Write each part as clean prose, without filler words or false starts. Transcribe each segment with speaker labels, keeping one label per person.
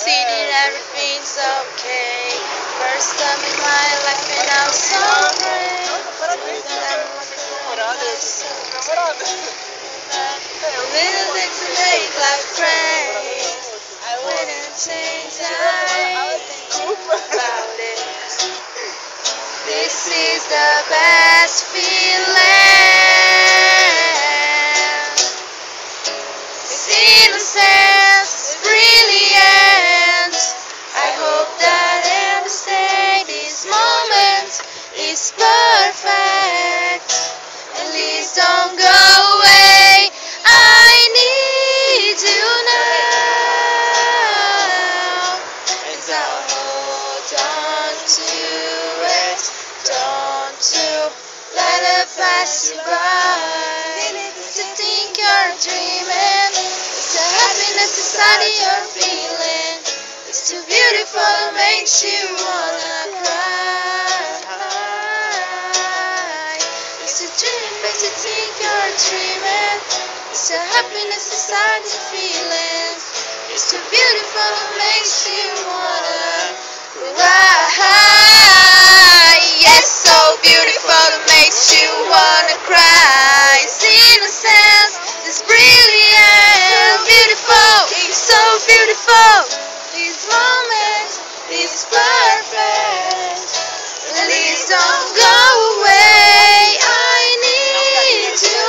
Speaker 1: see that everything's okay. First time in my life and I'm so brave. Little things to make life great. I wouldn't change I think about it. This is the best feeling. This innocence is brilliant. I hope that every day this moment is perfect. At least don't go away. I need you now, and I'll hold on to it. Don't you let it pass you by. To think you're dreaming, it's the happiness inside you're feeling. It's too beautiful, it makes you wanna cry. It's a dream, makes you think you're dreaming. It's the happiness inside you're feeling. It's too beautiful, it makes you wanna cry. Yes, so beautiful, it makes you wanna cry. It's innocence, it's brilliant, beautiful, so beautiful. This moment is perfect. Please don't go away. I need you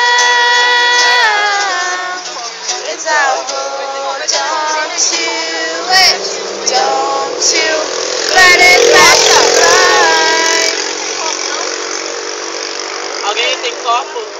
Speaker 1: now. Let's all hold on to it. Don't you let it pass you by.
Speaker 2: Okay, take off.